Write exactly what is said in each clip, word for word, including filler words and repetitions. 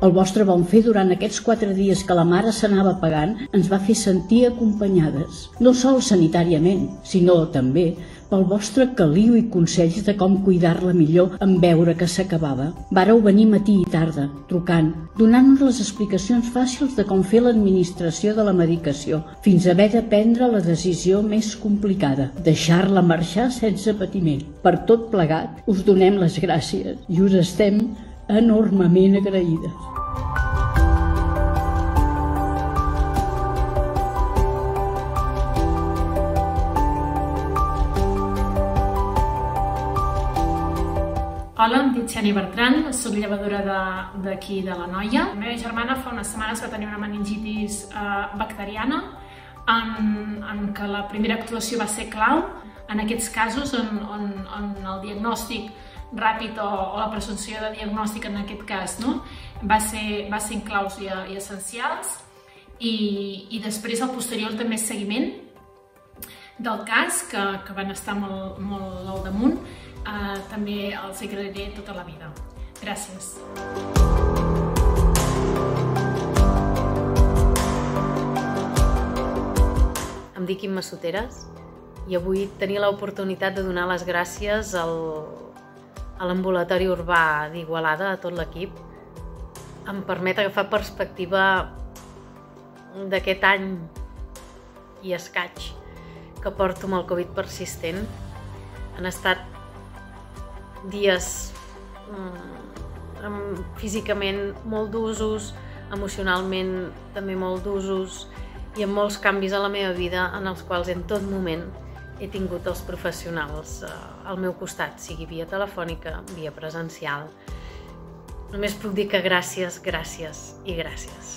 El vostre bon fer durant aquests quatre dies que la mare s'anava pagant ens va fer sentir acompanyades, no sols sanitàriament, sinó també pel vostre caliu i consells de com cuidar-la millor en veure que s'acabava. Vàreu venir matí i tarda, trucant, donant-nos les explicacions fàcils de com fer l'administració de la medicació, fins a haver de prendre la decisió més complicada, deixar-la marxar sense patiment. Per tot plegat, us donem les gràcies i us estem enormement agraïdes. Hola, em dic Xènia Bertran, soc llevadora d'aquí de la Noia. La meva germana fa unes setmanes va tenir una meningitis bacteriana en què la primera actuació va ser clau. En aquests casos on el diagnòstic ràpid o la presumpció de diagnòstic en aquest cas va ser claus i essencials. I després, al posterior, també seguiment del cas, que van estar molt al damunt. També els agrairé tota la vida. Gràcies. Em dic Imma Soteres i avui tenia l'oportunitat de donar les gràcies a l'ambulatori urbà d'Igualada, a tot l'equip. Em permet agafar perspectiva d'aquest any i escaig que porto amb el Covid persistent. Han estat dies físicament molt d'usos, emocionalment també molt d'usos i amb molts canvis a la meva vida en els quals en tot moment he tingut els professionals al meu costat, sigui via telefònica, via presencial. Només puc dir que gràcies, gràcies i gràcies.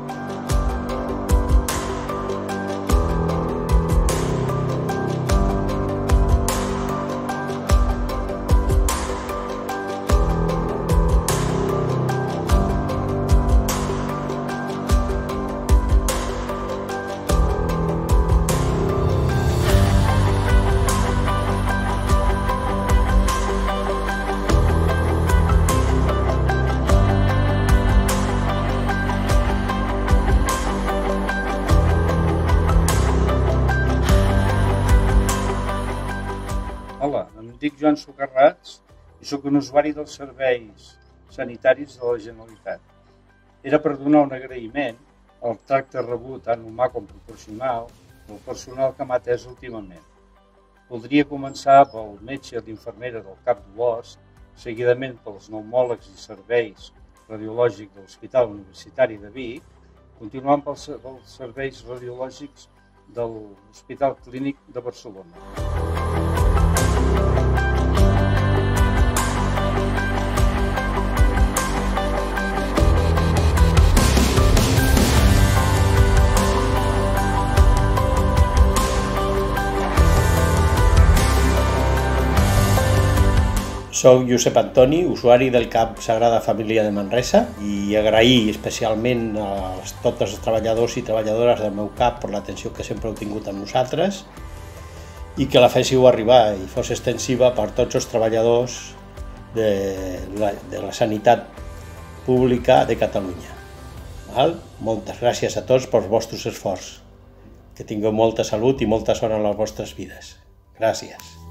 Hola, em dic Joan Socarrats i sóc un usuari dels serveis sanitaris de la Generalitat. Era per donar un agraïment al tracte rebut tant humà com proporcional del personal que m'ha atès últimament. Voldria començar pel metge i l'infermera del cap d'U O S, seguidament pels pneumòlegs i serveis radiològics de l'Hospital Universitari de Vic, continuant pels serveis radiològics de l'Hospital Clínic de Barcelona. Soc Josep Antoni, usuari del C A P Sagrada Família de Manresa, i agrair especialment a tots els treballadors i treballadores del meu C A P per l'atenció que sempre heu tingut amb nosaltres i que la féssiu arribar i fos extensiva per tots els treballadors de la, de la sanitat pública de Catalunya. Val? Moltes gràcies a tots pels vostres esforços. Que tingueu molta salut i molta sort en les vostres vides. Gràcies.